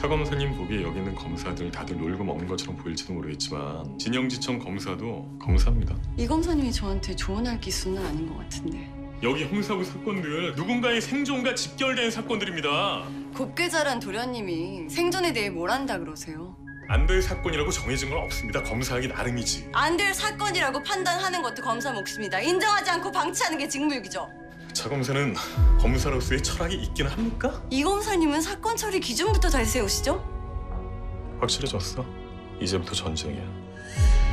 차 검사님 보기에 여기 있는 검사들 다들 놀고 먹는 것처럼 보일지도 모르겠지만 진영지청 검사도 검사입니다. 이 검사님이 저한테 조언할 기수는 아닌 것 같은데. 여기 형사부 사건들 누군가의 생존과 직결된 사건들입니다. 곱게 자란 도련님이 생존에 대해 뭘 안다 그러세요? 안 될 사건이라고 정해진 건 없습니다. 검사하기 나름이지. 안 될 사건이라고 판단하는 것도 검사 몫입니다. 인정하지 않고 방치하는 게 직무유기죠. 차 검사는 검사로서의 철학이 있긴 합니까? 이 검사님은 사건 처리 기준부터 잘 세우시죠? 확실해졌어. 이제부터 전쟁이야.